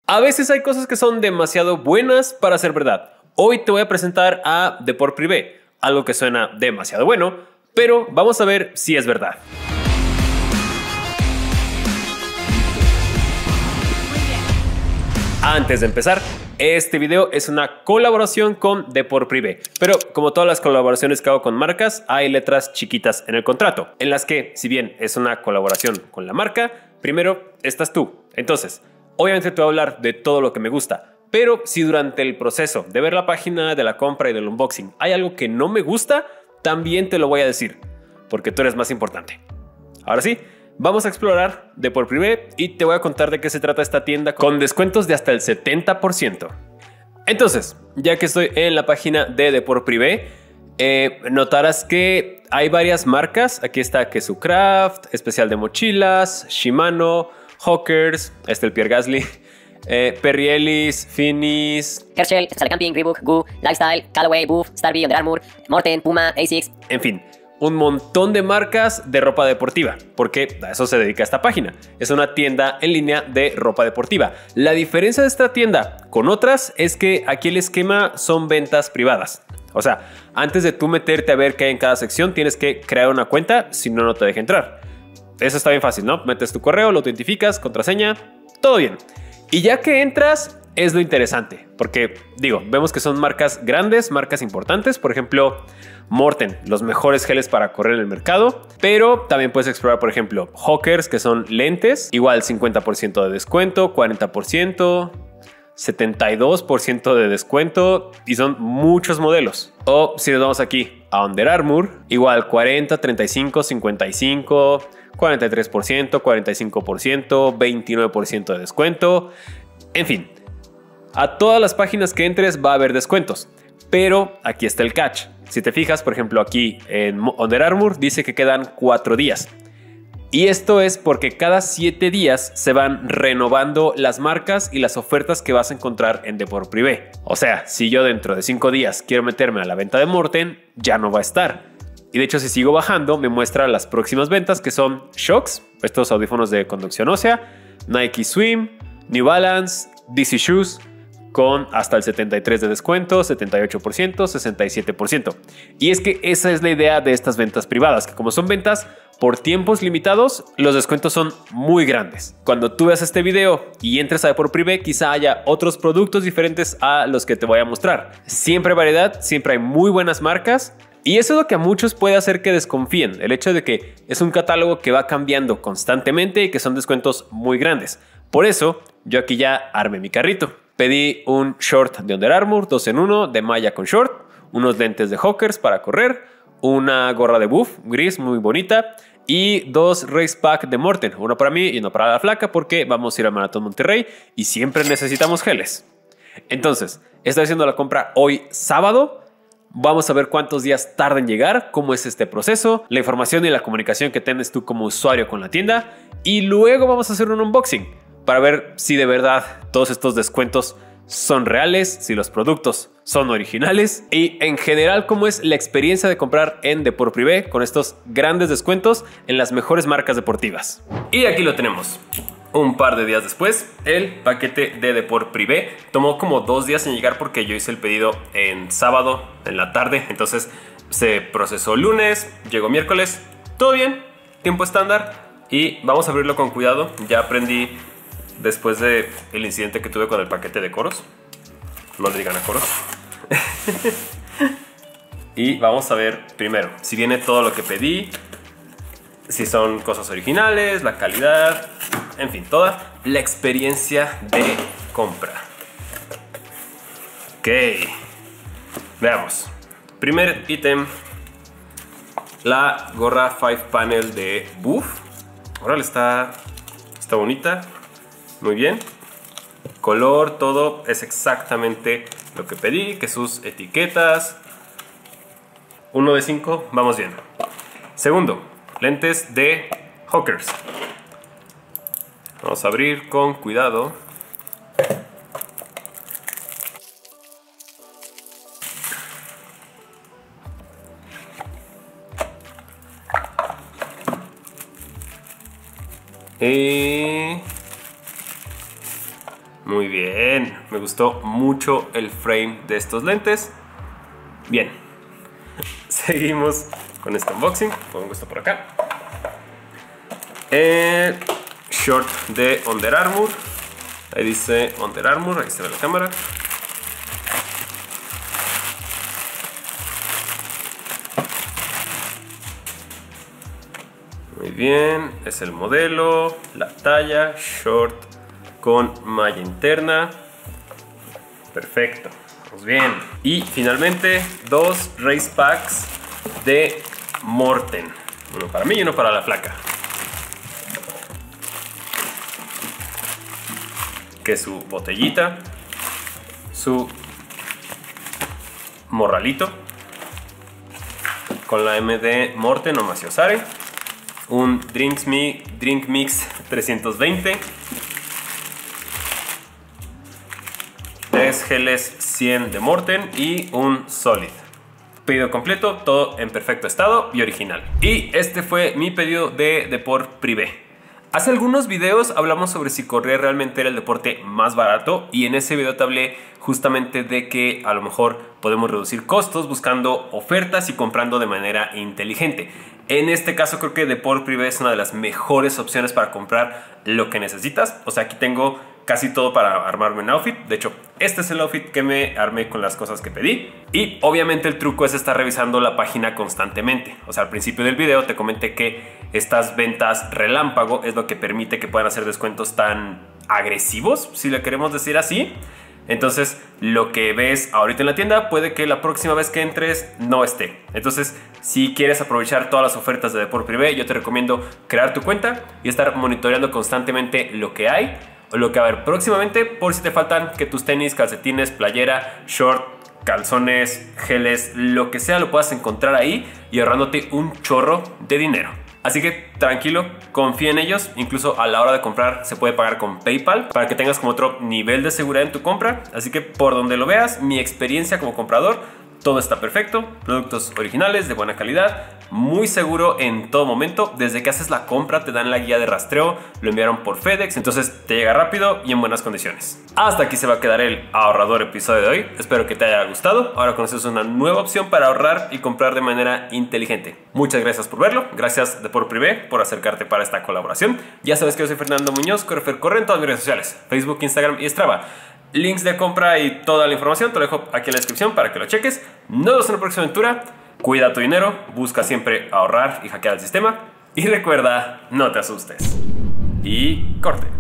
A veces hay cosas que son demasiado buenas para ser verdad. Hoy te voy a presentar a Deport Privé, algo que suena demasiado bueno, pero vamos a ver si es verdad. Antes de empezar, este video es una colaboración con Deport Privé, pero como todas las colaboraciones que hago con marcas, hay letras chiquitas en el contrato, en las que, si bien es una colaboración con la marca, primero estás tú. Entonces, obviamente te voy a hablar de todo lo que me gusta, pero si durante el proceso de ver la página, de la compra y del unboxing hay algo que no me gusta, también te lo voy a decir, porque tú eres más importante. Ahora sí, vamos a explorar Deport Privé y te voy a contar de qué se trata esta tienda con descuentos de hasta el 70%. Entonces, ya que estoy en la página de Deport Privé, notarás que hay varias marcas. Aquí está Kesucraft, especial de mochilas, Shimano, Hawkers, el Pierre Gasly, Perry Ellis, Finis, Herschel, Especial de Camping, Reebok, Goo, Lifestyle, Callaway, Boof, Starby, Under Armour, Morten, Puma, Asics. En fin, un montón de marcas de ropa deportiva, porque a eso se dedica esta página. Es una tienda en línea de ropa deportiva. La diferencia de esta tienda con otras es que aquí el esquema son ventas privadas. O sea, antes de tú meterte a ver qué hay en cada sección, tienes que crear una cuenta, si no, no te deja entrar. Eso está bien fácil, ¿no? Metes tu correo, lo autentificas, contraseña, todo bien. Y ya que entras, es lo interesante, porque digo, vemos que son marcas grandes, marcas importantes, por ejemplo, Morten, los mejores geles para correr en el mercado, pero también puedes explorar, por ejemplo, Hawkers, que son lentes, igual 50% de descuento, 40%, 72% de descuento y son muchos modelos. O si nos vamos aquí a Under Armour, igual 40, 35, 55, 43%, 45%, 29% de descuento, en fin. A todas las páginas que entres va a haber descuentos, pero aquí está el catch. Si te fijas, por ejemplo, aquí en Under Armour dice que quedan 4 días. Y esto es porque cada 7 días se van renovando las marcas y las ofertas que vas a encontrar en Deport Privé. O sea, si yo dentro de 5 días quiero meterme a la venta de Morten, ya no va a estar. Y de hecho, si sigo bajando, me muestra las próximas ventas, que son Shocks, estos audífonos de conducción ósea, Nike Swim, New Balance, DC Shoes, con hasta el 73% de descuento, 78%, 67%. Y es que esa es la idea de estas ventas privadas, que como son ventas por tiempos limitados, los descuentos son muy grandes. Cuando tú veas este video y entres a Deport Privé, quizá haya otros productos diferentes a los que te voy a mostrar. Siempre hay variedad, siempre hay muy buenas marcas. Y eso es lo que a muchos puede hacer que desconfíen, el hecho de que es un catálogo que va cambiando constantemente y que son descuentos muy grandes. Por eso, yo aquí ya armé mi carrito. Pedí un short de Under Armour, 2 en 1, de malla con short, unos lentes de Hawkers para correr, una gorra de Boof gris muy bonita y 2 race pack de Morten, uno para mí y uno para la flaca porque vamos a ir al Maratón Monterrey y siempre necesitamos geles. Entonces, estoy haciendo la compra hoy sábado. Vamos a ver cuántos días tarda en llegar, cómo es este proceso, la información y la comunicación que tienes tú como usuario con la tienda. Y luego vamos a hacer un unboxing para ver si de verdad todos estos descuentos son reales, si los productos son originales y en general cómo es la experiencia de comprar en Deport Privé con estos grandes descuentos en las mejores marcas deportivas. Y aquí lo tenemos. Un par de días después, el paquete de Deport Privé tomó como 2 días en llegar porque yo hice el pedido en sábado en la tarde. Entonces se procesó lunes, llegó miércoles, todo bien, tiempo estándar. Y vamos a abrirlo con cuidado. Ya aprendí después del incidente que tuve con el paquete de Coros. No le digan a Coros. Y vamos a ver primero si viene todo lo que pedí, si son cosas originales, la calidad, en fin, toda la experiencia de compra. Ok, veamos. Primer ítem, la gorra 5 panel de Boof. Ahora está bonita, muy bien. Color, todo es exactamente lo que pedí, que sus etiquetas. 1 de 5, vamos bien. Segundo, lentes de Hawkers. Vamos a abrir con cuidado. Muy Muy bien, me gustó mucho el frame de estos lentes. Bien, seguimos con este unboxing. Pongo esto por acá. Short de Under Armour. Ahí dice Under Armour, ahí se ve la cámara. Muy bien, es el modelo, la talla, short con malla interna. Perfecto, vamos bien. Y finalmente, dos race packs de Morten. Uno para mí y uno para la flaca. Que es su botellita, su morralito con la M de Morten o Maciosare, un Drink Mix 320, 3 geles 100 de Morten y un Solid. Pedido completo, todo en perfecto estado y original. Y este fue mi pedido de Deport Privé. Hace algunos videos hablamos sobre si correr realmente era el deporte más barato, y en ese video te hablé justamente de que a lo mejor podemos reducir costos buscando ofertas y comprando de manera inteligente. En este caso creo que Deport Privé es una de las mejores opciones para comprar lo que necesitas. O sea, aquí tengo casi todo para armarme un outfit. De hecho, este es el outfit que me armé con las cosas que pedí. Y obviamente el truco es estar revisando la página constantemente. O sea, al principio del video te comenté que estas ventas relámpago es lo que permite que puedan hacer descuentos tan agresivos, si le queremos decir así. Entonces, lo que ves ahorita en la tienda puede que la próxima vez que entres no esté. Entonces, si quieres aprovechar todas las ofertas de Deport Privé, yo te recomiendo crear tu cuenta y estar monitoreando constantemente lo que hay o lo que va a haber próximamente, por si te faltan que tus tenis, calcetines, playera, short, calzones, geles, lo que sea, lo puedas encontrar ahí y ahorrándote un chorro de dinero. Así que tranquilo, confía en ellos. Incluso a la hora de comprar se puede pagar con PayPal para que tengas como otro nivel de seguridad en tu compra. Así que por donde lo veas, mi experiencia como comprador, todo está perfecto. Productos originales, de buena calidad, muy seguro en todo momento. Desde que haces la compra te dan la guía de rastreo, lo enviaron por FedEx, entonces te llega rápido y en buenas condiciones. Hasta aquí se va a quedar el ahorrador episodio de hoy. Espero que te haya gustado. Ahora conoces una nueva opción para ahorrar y comprar de manera inteligente. Muchas gracias por verlo. Gracias Deport Privé por acercarte para esta colaboración. Ya sabes que yo soy Fernando Muñoz, corre en todas mis redes sociales, Facebook, Instagram y Strava. Links de compra y toda la información te lo dejo aquí en la descripción para que lo cheques. Nos vemos en la próxima aventura. Cuida tu dinero, busca siempre ahorrar y hackear el sistema. Y recuerda, no te asustes. Y corte.